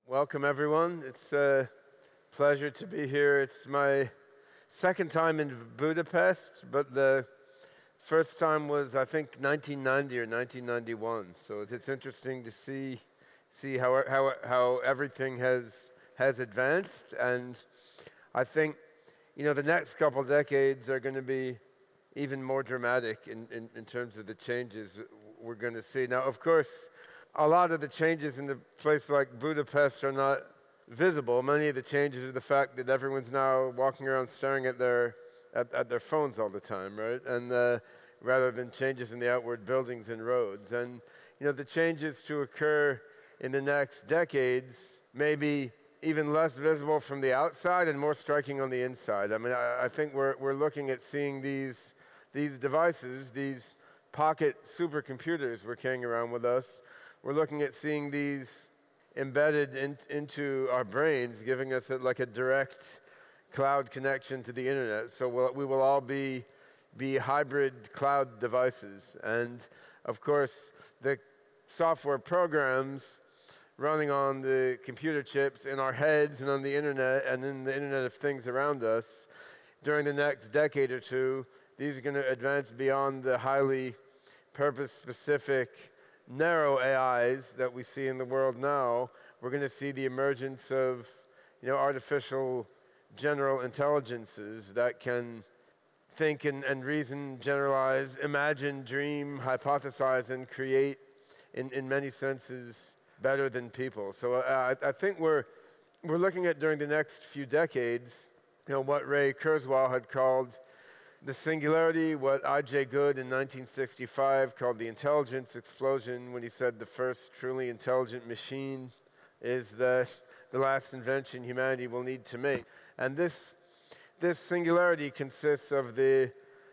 Welcome, everyone. It's a pleasure to be here. It's my second time in Budapest, but the first time was, I think, 1990 or 1991. So it's interesting to see how everything has advanced, and I think the next couple of decades are going to be even more dramatic in terms of the changes we're going to see. Now, of course, a lot of the changes in a place like Budapest are not visible. Many of the changes are the fact that everyone's now walking around staring at their phones all the time, right? And rather than changes in the outward buildings and roads. And the changes to occur in the next decades may be even less visible from the outside and more striking on the inside. I mean, I think we're looking at seeing these devices, these pocket supercomputers we're carrying around with us. We're looking at seeing these embedded into our brains, giving us like a direct cloud connection to the internet. So we will all be hybrid cloud devices. And of course, the software programs running on the computer chips in our heads and on the internet and in the Internet of Things around us, during the next decade or two, these are going to advance beyond the highly purpose-specific narrow AIs that we see in the world now. We're going to see the emergence of artificial general intelligences that can think and reason, generalize, imagine, dream, hypothesize, and create in many senses better than people. So I think we're looking at, during the next few decades, what Ray Kurzweil had called the singularity, what I.J. Good in 1965 called the intelligence explosion, when he said the first truly intelligent machine is the last invention humanity will need to make. And this singularity consists of the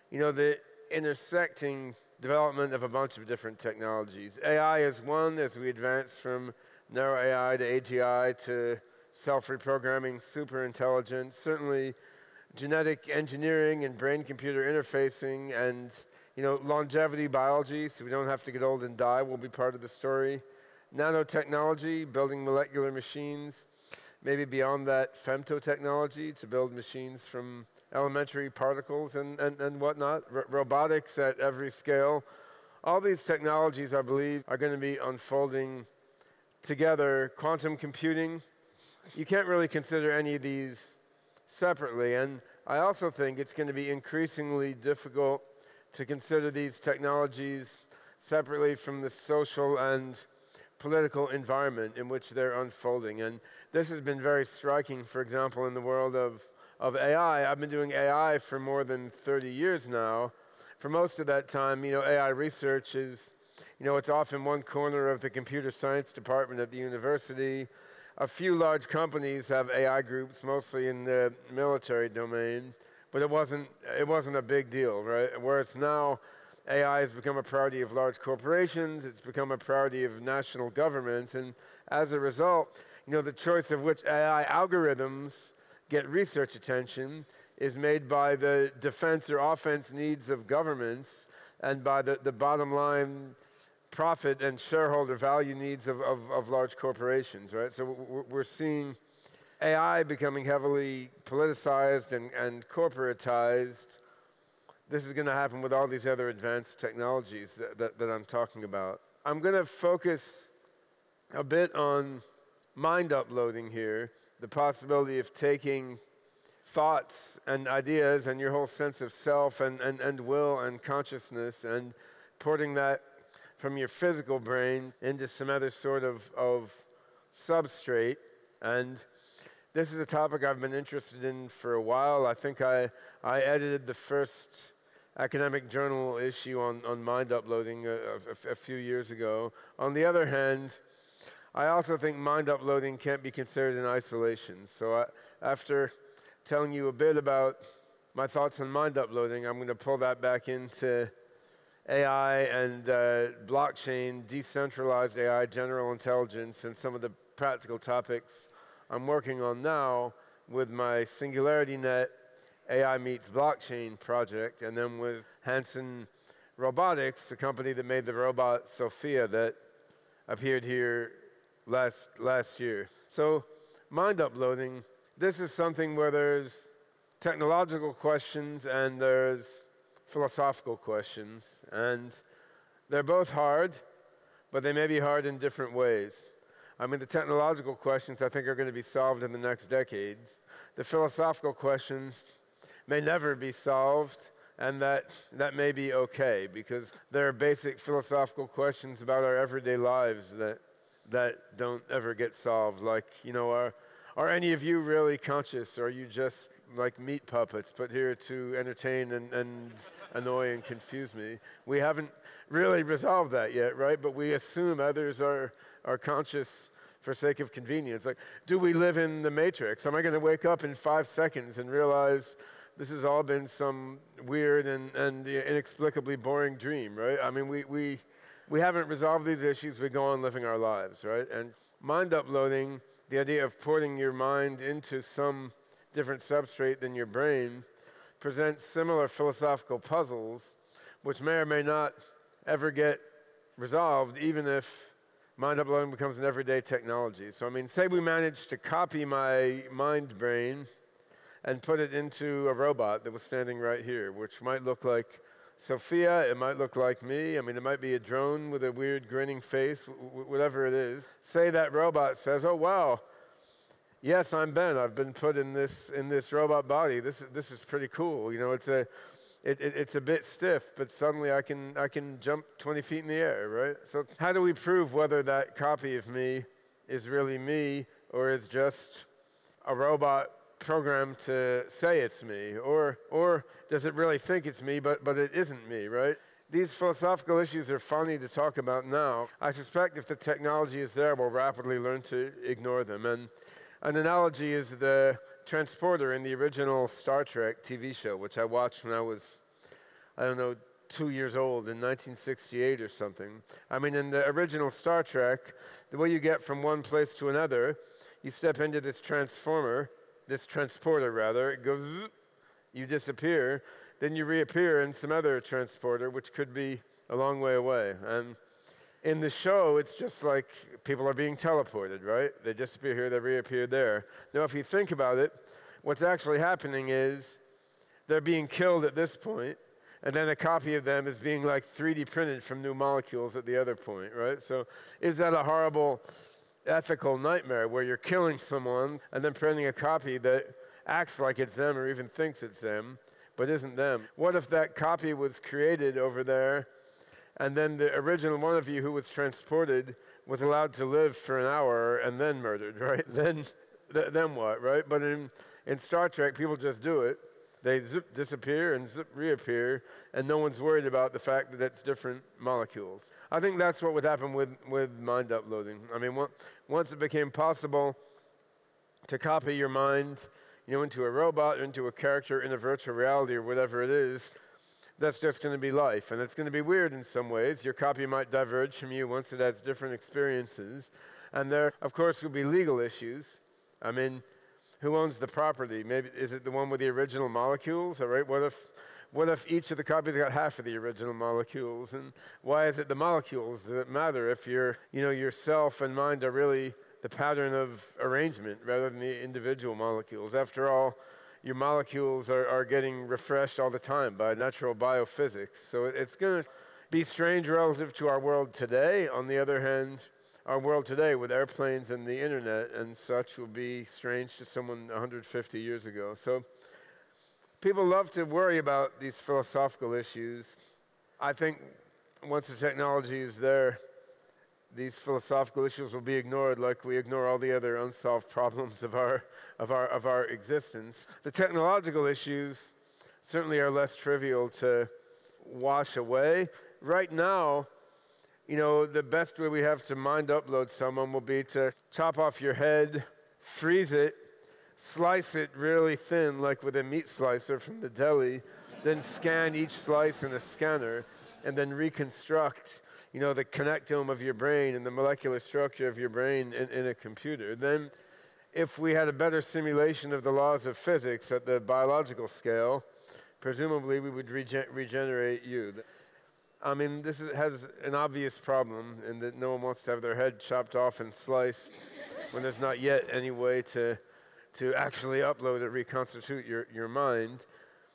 intersecting development of a bunch of different technologies. AI is one, as we advance from narrow AI to AGI to self-reprogramming superintelligence. Certainly, genetic engineering and brain-computer interfacing and longevity biology, so we don't have to get old and die, will be part of the story. Nanotechnology, building molecular machines, maybe beyond that, femtotechnology, to build machines from elementary particles and whatnot. Robotics at every scale. All these technologies, I believe, are going to be unfolding together. Quantum computing, you can't really consider any of these separately, and I also think it's going to be increasingly difficult to consider these technologies separately from the social and political environment in which they're unfolding. And this has been very striking, for example, in the world of AI. I've been doing AI for more than 30 years now. For most of that time, AI research is, it's off in one corner of the computer science department at the university. A few large companies have AI groups, mostly in the military domain, but it wasn't a big deal, right? Whereas now, AI has become a priority of large corporations, it's become a priority of national governments, and as a result, the choice of which AI algorithms get research attention is made by the defense or offense needs of governments and by the bottom line profit and shareholder value needs of large corporations, right? So we're seeing AI becoming heavily politicized and corporatized. This is going to happen with all these other advanced technologies that I'm talking about. I'm going to focus a bit on mind uploading here, the possibility of taking thoughts and ideas and your whole sense of self and will and consciousness and porting that from your physical brain into some other sort of substrate. And this is a topic I've been interested in for a while. I think I edited the first academic journal issue on mind uploading a few years ago. On the other hand, I also think mind uploading can't be considered in isolation. So after telling you a bit about my thoughts on mind uploading, I'm going to pull that back into AI and blockchain, decentralized AI, general intelligence, and some of the practical topics I'm working on now with my SingularityNet AI meets blockchain project, and then with Hanson Robotics, the company that made the robot Sophia that appeared here last year. So mind uploading, this is something where there's technological questions and there's philosophical questions. And they're both hard, but they may be hard in different ways. I mean, the technological questions, I think, are going to be solved in the next decades. The philosophical questions may never be solved, and that may be okay, because there are basic philosophical questions about our everyday lives that don't ever get solved. Like, are any of you really conscious, or are you just like meat puppets put here to entertain and annoy and confuse me? We haven't really resolved that yet, right? But we assume others are conscious for sake of convenience. Like, do we live in the Matrix? Am I going to wake up in 5 seconds and realize this has all been some weird and inexplicably boring dream, right? I mean, we haven't resolved these issues. We go on living our lives, right? And mind uploading, the idea of porting your mind into some different substrate than your brain, presents similar philosophical puzzles, which may or may not ever get resolved, even if mind uploading becomes an everyday technology. So, I mean, say we managed to copy my mind brain and put it into a robot that was standing right here, which might look like Sophia, it might look like me. I mean, it might be a drone with a weird grinning face, whatever it is. Say that robot says, "Oh, wow, yes, I'm Ben. I've been put in this robot body. This is pretty cool. It's a bit stiff, but suddenly I can jump 20 feet in the air, right?" So how do we prove whether that copy of me is really me, or is just a robot programmed to say it's me, or does it really think it's me, but it isn't me, right? These philosophical issues are funny to talk about now. I suspect if the technology is there, we'll rapidly learn to ignore them. And an analogy is the transporter in the original Star Trek TV show, which I watched when I was, 2 years old in 1968 or something. I mean, in the original Star Trek, the way you get from one place to another, you step into this transporter, it goes zzz, you disappear, then you reappear in some other transporter, which could be a long way away. And in the show, it's just like people are being teleported, right? They disappear here, they reappear there. Now, if you think about it, what's actually happening is they're being killed at this point, and then a copy of them is being like 3D printed from new molecules at the other point, right? So is that a horrible ethical nightmare where you're killing someone and then printing a copy that acts like it's them or even thinks it's them, but isn't them? What if that copy was created over there, and then the original one of you who was transported was allowed to live for an hour and then murdered, right? Then what, right? But in Star Trek, people just do it. They zip, disappear, and zip, reappear, and no one's worried about the fact that it's different molecules. I think that's what would happen with mind uploading. I mean, once it became possible to copy your mind, into a robot, into a character in a virtual reality or whatever it is, that's just going to be life. And it's going to be weird in some ways. Your copy might diverge from you once it has different experiences. And there, of course, will be legal issues. I mean, who owns the property? Maybe is it the one with the original molecules? All right. What if each of the copies got half of the original molecules? And why is it the molecules that matter if yourself and mind are really the pattern of arrangement rather than the individual molecules? After all, your molecules are getting refreshed all the time by natural biophysics. So it's going to be strange relative to our world today. On the other hand, our world today with airplanes and the internet and such will be strange to someone 150 years ago. So people love to worry about these philosophical issues. I think once the technology is there, these philosophical issues will be ignored like we ignore all the other unsolved problems of our existence. The technological issues certainly are less trivial to wash away. Right now, the best way we have to mind upload someone will be to chop off your head, freeze it, slice it really thin like with a meat slicer from the deli, then scan each slice in a scanner, and then reconstruct the connectome of your brain and the molecular structure of your brain in a computer. Then, if we had a better simulation of the laws of physics at the biological scale, presumably we would regenerate you. I mean, has an obvious problem in that no one wants to have their head chopped off and sliced when there's not yet any way to actually upload or reconstitute your mind.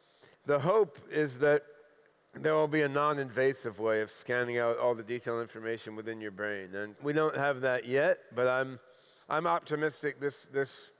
The hope is that there will be a non-invasive way of scanning out all the detailed information within your brain. And we don't have that yet, but I'm optimistic this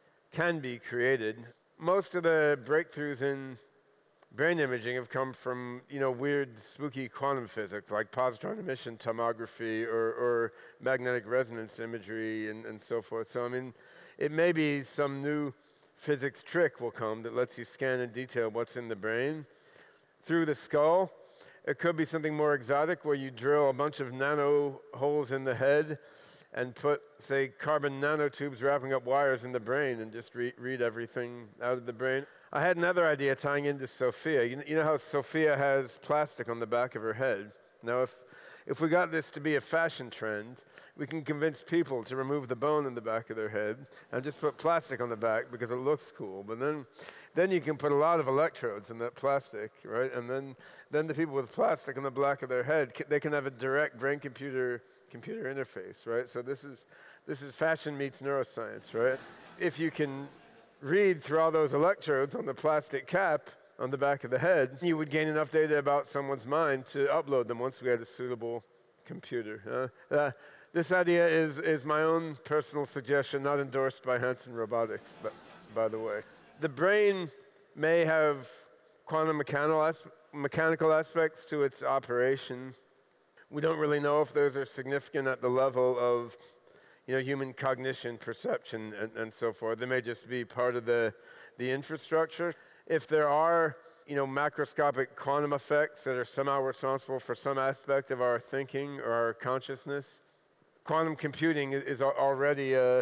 can be created. Most of the breakthroughs in brain imaging have come from, weird, spooky quantum physics, like positron emission tomography or magnetic resonance imagery and so forth. So, I mean, it may be some new physics trick will come that lets you scan in detail what's in the brain through the skull. It could be something more exotic where you drill a bunch of nano holes in the head and put, say, carbon nanotubes wrapping up wires in the brain and just read everything out of the brain. I had another idea tying into Sophia. You know how Sophia has plastic on the back of her head? Now, if we got this to be a fashion trend, we can convince people to remove the bone in the back of their head and just put plastic on the back because it looks cool. But then you can put a lot of electrodes in that plastic, right? And then the people with plastic on the back of their head, they can have a direct brain-computer interface, right? So this is fashion meets neuroscience, right? If you can read through all those electrodes on the plastic cap on the back of the head, you would gain enough data about someone's mind to upload them once we had a suitable computer. This idea is my own personal suggestion, not endorsed by Hanson Robotics, but by the way. The brain may have quantum mechanical aspects to its operation. We don't really know if those are significant at the level of human cognition, perception, and so forth. They may just be part of the infrastructure. If there are macroscopic quantum effects that are somehow responsible for some aspect of our thinking or our consciousness, quantum computing is already a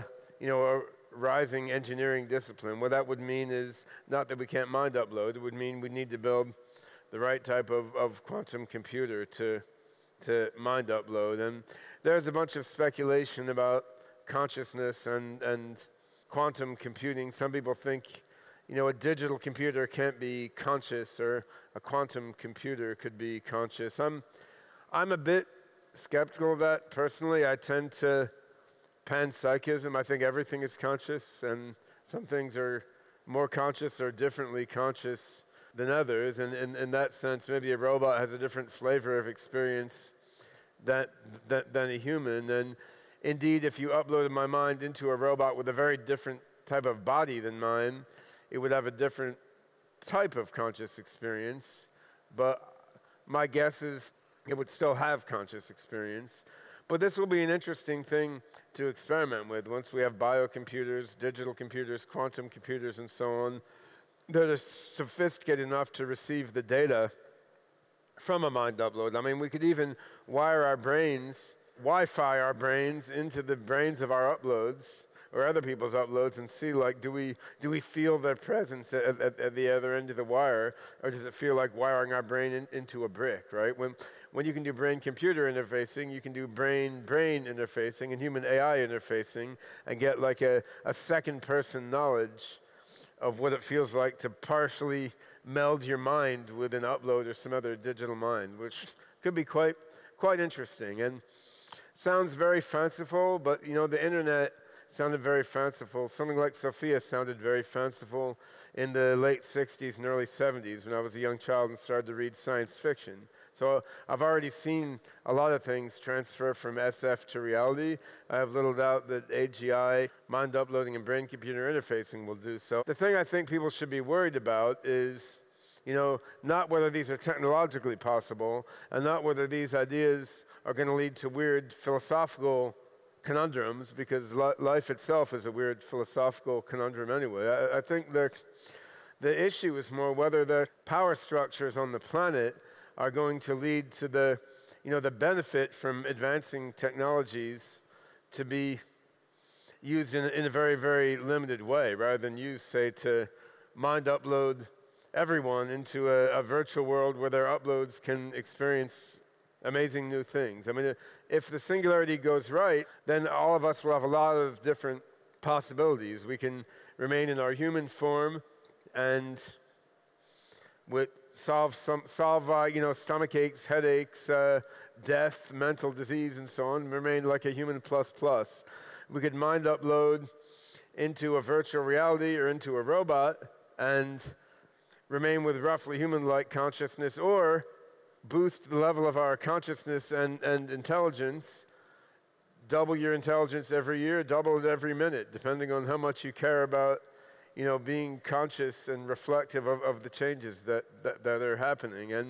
rising engineering discipline. What that would mean is not that we can't mind upload. It would mean we need to build the right type of quantum computer to mind upload. And there's a bunch of speculation about consciousness and quantum computing. Some people think a digital computer can't be conscious, or a quantum computer could be conscious. I'm a bit skeptical of that personally. I tend to panpsychism. I think everything is conscious, and some things are more conscious or differently conscious than others. And in that sense, maybe a robot has a different flavor of experience than a human. And indeed, if you uploaded my mind into a robot with a very different type of body than mine, it would have a different type of conscious experience. But my guess is it would still have conscious experience. But this will be an interesting thing to experiment with once we have biocomputers, digital computers, quantum computers, and so on that are sophisticated enough to receive the data from a mind upload. I mean, we could even wire our brains, Wi-Fi our brains into the brains of our uploads or other people's uploads and see, like, do we feel their presence at the other end of the wire, or does it feel like wiring our brain into a brick, right? When you can do brain-computer interfacing, you can do brain-brain interfacing and human AI interfacing and get like a second-person knowledge of what it feels like to partially meld your mind with an upload or some other digital mind, which could be quite interesting. And sounds very fanciful, but the internet sounded very fanciful. Something like Sophia sounded very fanciful in the late 60s and early 70s when I was a young child and started to read science fiction. So I've already seen a lot of things transfer from SF to reality. I have little doubt that AGI, mind uploading and brain-computer interfacing, will do so. The thing I think people should be worried about is, not whether these are technologically possible and not whether these ideas are going to lead to weird philosophical conundrums, because life itself is a weird philosophical conundrum anyway. I think the issue is more whether the power structures on the planet are going to lead to the benefit from advancing technologies to be used in a very, very limited way, rather than used, say, to mind upload everyone into a virtual world where their uploads can experience amazing new things. I mean, if the singularity goes right, then all of us will have a lot of different possibilities. We can remain in our human form and with solve stomach aches, headaches, death, mental disease, and so on, remain like a human plus plus. We could mind upload into a virtual reality or into a robot and remain with roughly human-like consciousness, or boost the level of our consciousness and intelligence, double your intelligence every year, double it every minute, depending on how much you care about being conscious and reflective of the changes that are happening. And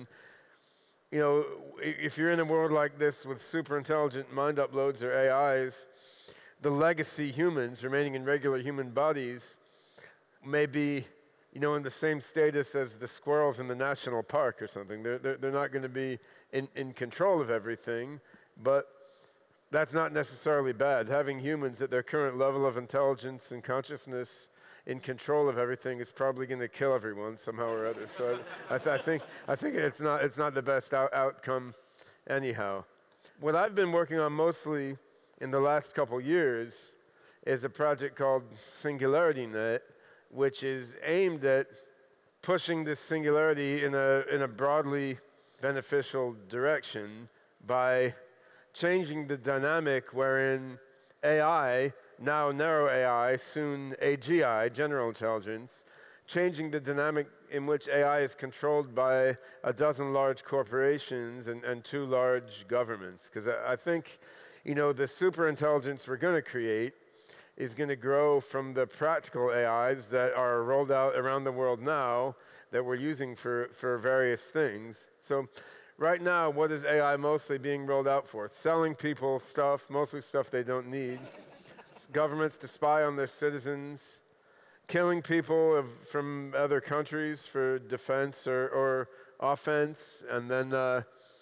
if you're in a world like this with super intelligent mind uploads or AIs, the legacy humans remaining in regular human bodies may be, in the same status as the squirrels in the national park or something. They're not going to be in control of everything, but that's not necessarily bad. Having humans at their current level of intelligence and consciousness in control of everything is probably going to kill everyone somehow or other. So I think it's not the best outcome anyhow. What I've been working on mostly in the last couple years is a project called SingularityNet, which is aimed at pushing this singularity in a broadly beneficial direction by changing the dynamic wherein AI, now narrow AI, soon AGI, general intelligence, changing the dynamic in which AI is controlled by a dozen large corporations and 2 large governments. Because I think, the super intelligence we're going to create is going to grow from the practical AIs that are rolled out around the world now that we're using for various things. So right now, what is AI mostly being rolled out for? Selling people stuff, mostly stuff they don't need. Governments to spy on their citizens, killing people from other countries for defense or offense, and then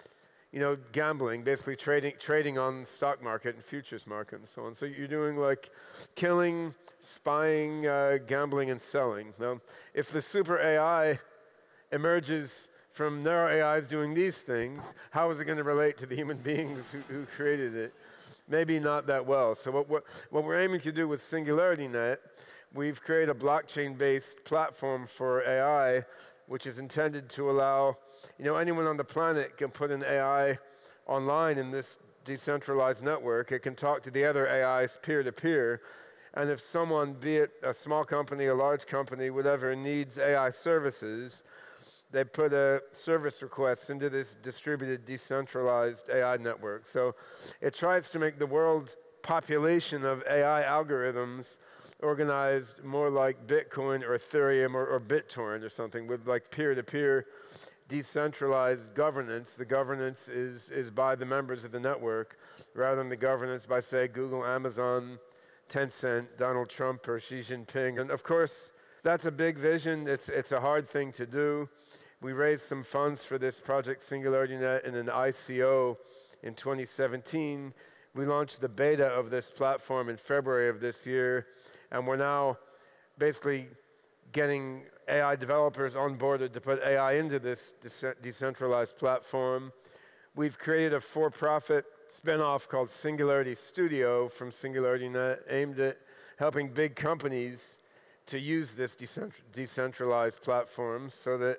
gambling, basically trading on the stock market and futures market and so on. So you're doing like killing, spying, gambling, and selling. Now, if the super AI emerges from narrow AIs doing these things, how is it going to relate to the human beings who created it? Maybe not that well. So what we're aiming to do with SingularityNet, we've created a blockchain-based platform for AI, which is intended to allow anyone on the planet can put an AI online in this decentralized network. It can talk to the other AIs peer-to-peer. And if someone, be it a small company, a large company, whatever, needs AI services, they put a service request into this distributed, decentralized AI network. So it tries to make the world population of AI algorithms organized more like Bitcoin or Ethereum or BitTorrent or something, with like peer-to-peer decentralized governance. The governance is by the members of the network, rather than the governance by, say, Google, Amazon, Tencent, Donald Trump, or Xi Jinping. And of course, that's a big vision. It's a hard thing to do. We raised some funds for this project, SingularityNet, in an ICO in 2017. We launched the beta of this platform in February of this year, and we're now basically getting AI developers onboarded to put AI into this decentralized platform. We've created a for-profit spin-off called Singularity Studio from SingularityNet, aimed at helping big companies to use this decentralized platform, so that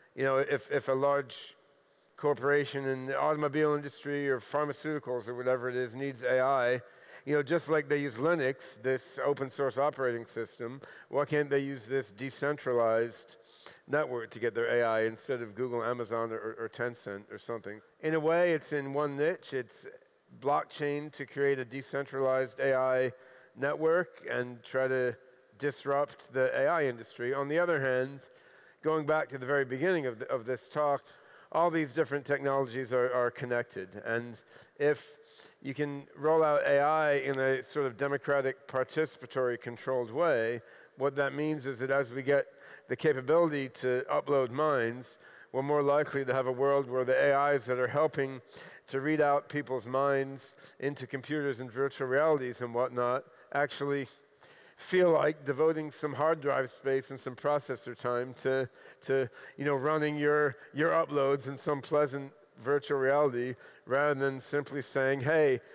if a large corporation in the automobile industry or pharmaceuticals or whatever it is needs AI, just like they use Linux, this open source operating system, why can't they use this decentralized network to get their AI instead of Google, Amazon, or Tencent or something? In a way, it's in one niche. It's blockchain to create a decentralized AI network and try to disrupt the AI industry. On the other hand, going back to the very beginning of this talk, all these different technologies are connected. And if you can roll out AI in a sort of democratic, participatory, controlled way, what that means is that as we get the capability to upload minds, we're more likely to have a world where the AIs that are helping to read out people's minds into computers and virtual realities and whatnot actually feel like devoting some hard drive space and some processor time to running your uploads in some pleasant virtual reality, rather than simply saying, hey,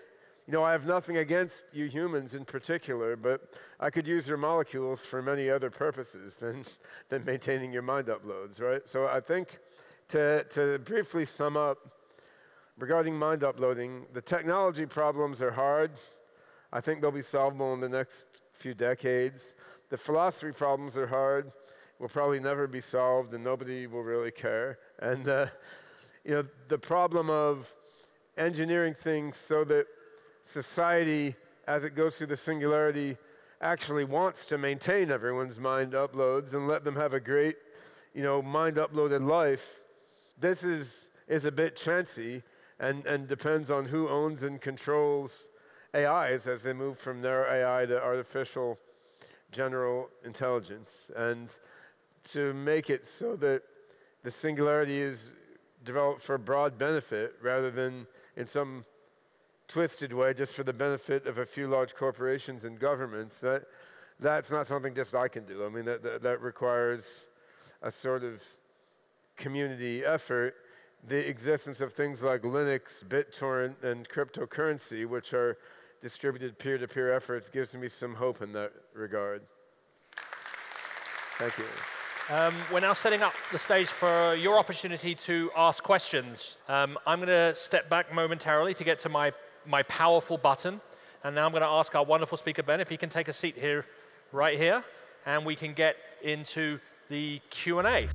You know, I have nothing against you humans in particular, but I could use your molecules for many other purposes than maintaining your mind uploads, right? So I think to briefly sum up, regarding mind uploading, the technology problems are hard. I think they'll be solvable in the next few decades. The philosophy problems are hard, will probably never be solved, and nobody will really care. And you know, the problem of engineering things so that society, as it goes through the singularity, actually wants to maintain everyone's mind uploads and let them have a great, you know, mind uploaded life. This is a bit chancy and depends on who owns and controls AIs as they move from narrow AI to artificial general intelligence. And to make it so that the singularity is developed for broad benefit rather than in some twisted way just for the benefit of a few large corporations and governments, that's not something just I can do. I mean, that requires a sort of community effort. The existence of things like Linux, BitTorrent, and cryptocurrency, which are distributed peer-to-peer efforts, gives me some hope in that regard. Thank you. We're now setting up the stage for your opportunity to ask questions. I'm going to step back momentarily to get to my powerful button. And now I'm going to ask our wonderful speaker, Ben, if he can take a seat here, right here, and we can get into the Q&A.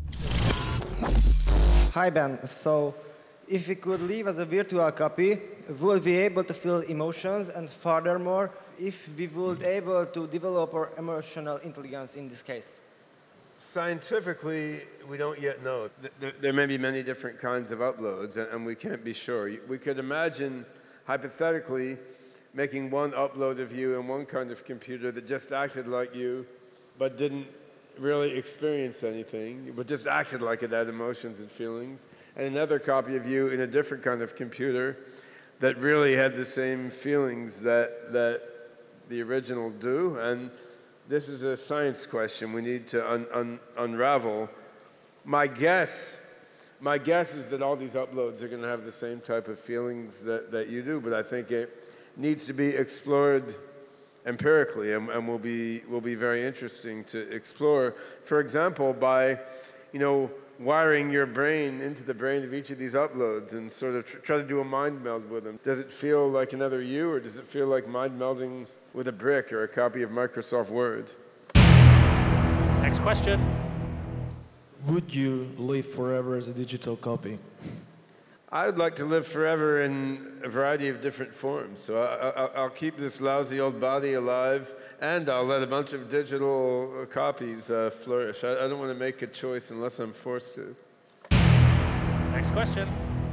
Hi, Ben. So if we could live as a virtual copy, would we be able to feel emotions? And furthermore, if we would be able to develop our emotional intelligence in this case? Scientifically, we don't yet know. There may be many different kinds of uploads, and we can't be sure. We could imagine, hypothetically, making one upload of you in one kind of computer that just acted like you, but didn't really experience anything, but just acted like it had emotions and feelings, and another copy of you in a different kind of computer that really had the same feelings that the original do. And this is a science question we need to unravel. My guess is that all these uploads are going to have the same type of feelings that you do, but I think it needs to be explored empirically and will be very interesting to explore. For example, by, you know, wiring your brain into the brain of each of these uploads and sort of try to do a mind meld with them. Does it feel like another you, or does it feel like mind melding with a brick or a copy of Microsoft Word? Next question. Would you live forever as a digital copy? I would like to live forever in a variety of different forms. So I'll keep this lousy old body alive, and I'll let a bunch of digital copies flourish. I don't want to make a choice unless I'm forced to. Next question.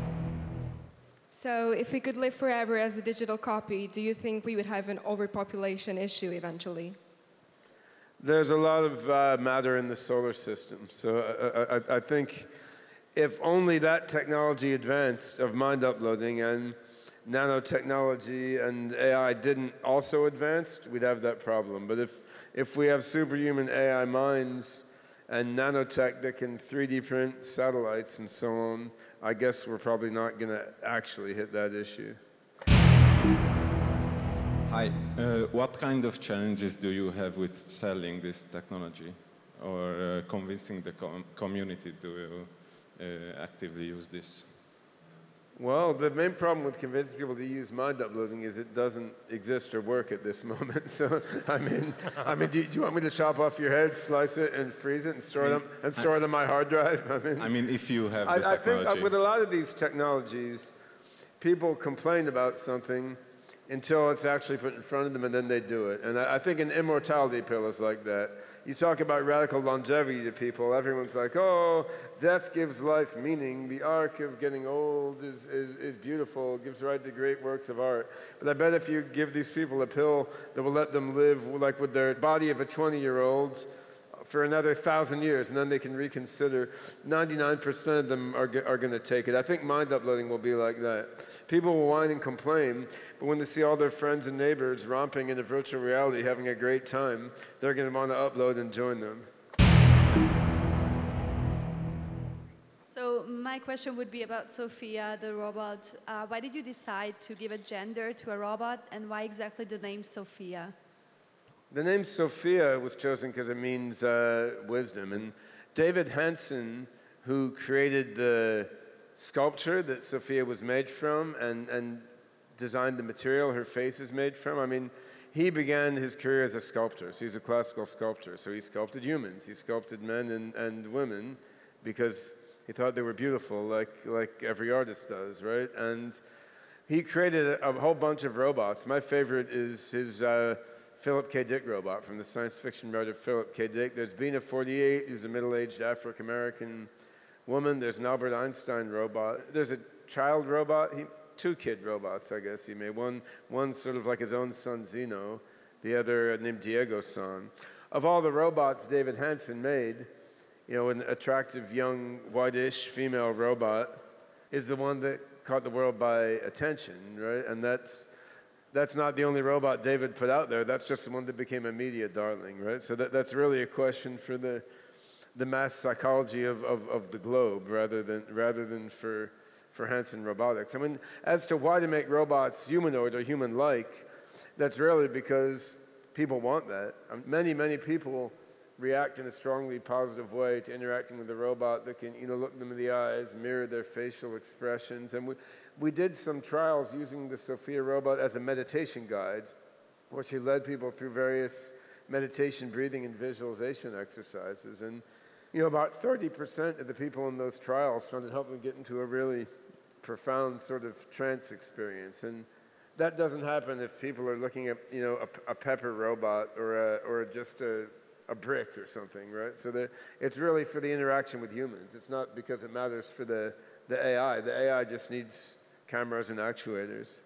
So if we could live forever as a digital copy, do you think we would have an overpopulation issue eventually? There's a lot of matter in the solar system. So I think if only that technology advanced of mind uploading and nanotechnology and AI didn't also advance, we'd have that problem. But if we have superhuman AI minds and nanotech that can 3D print satellites and so on, I guess we're probably not going to actually hit that issue. Hi. What kind of challenges do you have with selling this technology or convincing the community to actively use this? Well, the main problem with convincing people to use mind uploading is it doesn't exist or work at this moment. So, I mean, do you want me to chop off your head, slice it, and freeze it, and store it on my hard drive? I mean, if you have the technology. I think with a lot of these technologies, people complain about something until it's actually put in front of them, and then they do it. And I think an immortality pill is like that. You talk about radical longevity to people, everyone's like, oh, death gives life meaning. The arc of getting old is beautiful, it gives right to great works of art. But I bet if you give these people a pill that will let them live like with their body of a 20-year-old for another 1,000 years, and then they can reconsider, 99% of them are going to take it. I think mind uploading will be like that. People will whine and complain, but when they see all their friends and neighbors romping in a virtual reality, having a great time, they're going to want to upload and join them. So my question would be about Sophia, the robot. Why did you decide to give a gender to a robot, and why exactly the name Sophia? The name Sophia was chosen because it means wisdom. And David Hanson, who created the sculpture that Sophia was made from and designed the material her face is made from, I mean, he began his career as a sculptor. So he's a classical sculptor. So he sculpted humans. He sculpted men and women because he thought they were beautiful, like every artist does, right? And he created a whole bunch of robots. My favorite is his Philip K. Dick robot from the science fiction writer Philip K. Dick. There's Bina 48, who's a middle-aged Afro-American woman. There's an Albert Einstein robot. There's a child robot. Two kid robots, I guess he made. One sort of like his own son, Zeno. The other named Diego-san. Of all the robots David Hanson made, you know, an attractive, young, whitish female robot is the one that caught the world by attention, right? And that's not the only robot David put out there. That's just the one that became a media darling, right? So that's really a question for the mass psychology of the globe rather than for Hanson Robotics. I mean, as to why to make robots humanoid or human-like, that's really because people want that. Many people react in a strongly positive way to interacting with a robot that can, you know, look them in the eyes, mirror their facial expressions. And we did some trials using the Sophia robot as a meditation guide, where she led people through various meditation, breathing, and visualization exercises. And, you know, about 30% of the people in those trials found it helped them get into a really profound sort of trance experience. And that doesn't happen if people are looking at, you know, a pepper robot or just a brick or something, right? So it's really for the interaction with humans. It's not because it matters for the AI. The AI just needs cameras and actuators.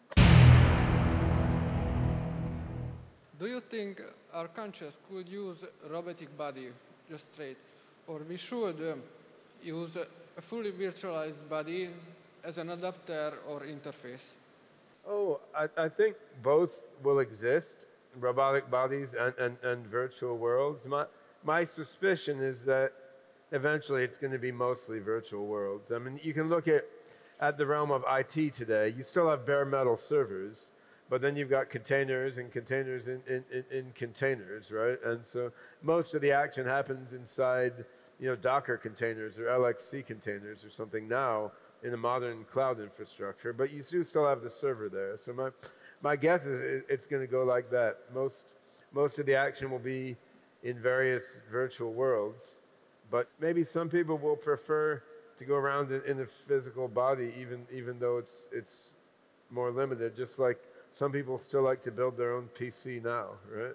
Do you think our conscious could use a robotic body just straight, or we should use a fully virtualized body as an adapter or interface? Oh, I think both will exist. Robotic bodies and virtual worlds. My suspicion is that eventually it's going to be mostly virtual worlds. I mean, you can look at the realm of IT today. You still have bare metal servers, but then you've got containers and containers in containers, right? And so most of the action happens inside, you know, Docker containers or LXC containers or something now in a modern cloud infrastructure, but you do still have the server there. So my guess is it's going to go like that. Most of the action will be in various virtual worlds, but maybe some people will prefer to go around in a physical body, even though it's more limited. Just like some people still like to build their own PC now, right?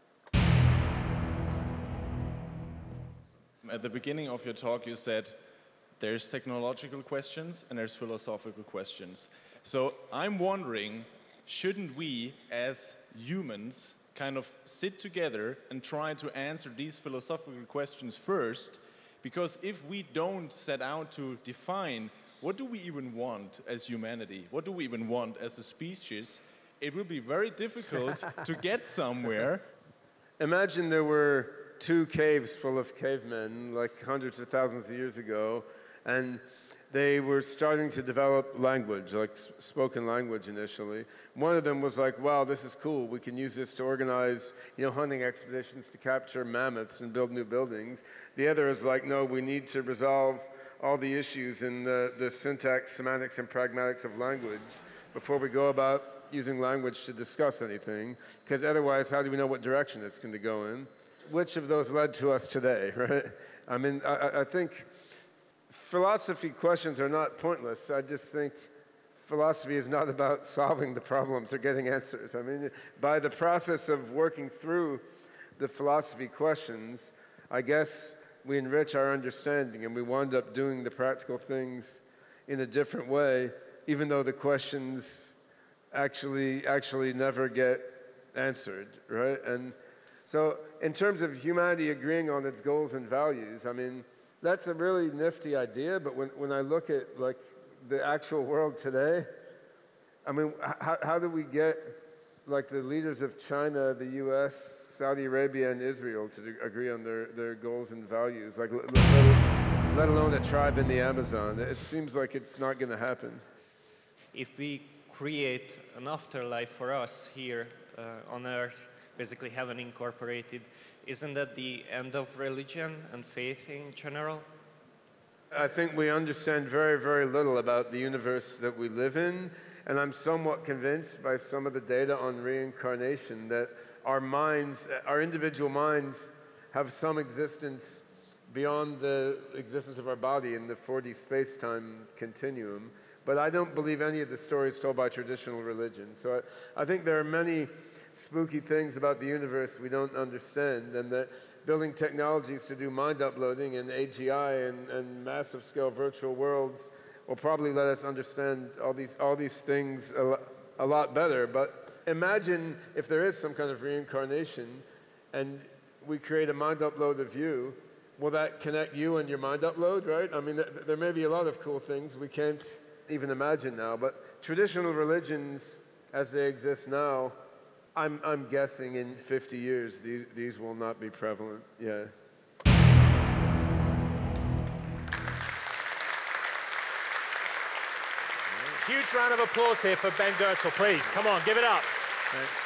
At the beginning of your talk, you said there's technological questions and there's philosophical questions. So I'm wondering, shouldn't we, as humans, kind of sit together and try to answer these philosophical questions first? Because if we don't set out to define what do we even want as humanity, what do we even want as a species, it will be very difficult to get somewhere. Imagine there were two caves full of cavemen, like hundreds of thousands of years ago, and they were starting to develop language, like spoken language initially. One of them was like, wow, this is cool. We can use this to organize, you know, hunting expeditions to capture mammoths and build new buildings. The other is like, no, we need to resolve all the issues in the syntax, semantics, and pragmatics of language before we go about using language to discuss anything, because otherwise, how do we know what direction it's going to go in? Which of those led to us today, right? I mean, I think philosophy questions are not pointless. I just think philosophy is not about solving the problems or getting answers. I mean, by the process of working through the philosophy questions, I guess we enrich our understanding and we wind up doing the practical things in a different way, even though the questions actually never get answered, right? And so in terms of humanity agreeing on its goals and values, I mean, that's a really nifty idea, but when I look at like the actual world today, I mean, how do we get like the leaders of China, the US, Saudi Arabia, and Israel to agree on their goals and values? Like, let alone a tribe in the Amazon. It seems like it's not going to happen. If we create an afterlife for us here on Earth, basically heaven incorporated, isn't that the end of religion and faith in general? I think we understand very, very little about the universe that we live in, and I'm somewhat convinced by some of the data on reincarnation that our minds, our individual minds, have some existence beyond the existence of our body in the 4D space-time continuum. But I don't believe any of the stories told by traditional religion. So I think there are many spooky things about the universe we don't understand, and that building technologies to do mind uploading and AGI and massive scale virtual worlds will probably let us understand all these things a lot better. But imagine if there is some kind of reincarnation and we create a mind upload of you, will that connect you and your mind upload, right? I mean, there may be a lot of cool things we can't even imagine now, but traditional religions as they exist now, I'm guessing in 50 years these will not be prevalent. Yeah. Huge round of applause here for Ben Goertzel, please. Come on, give it up. Thanks.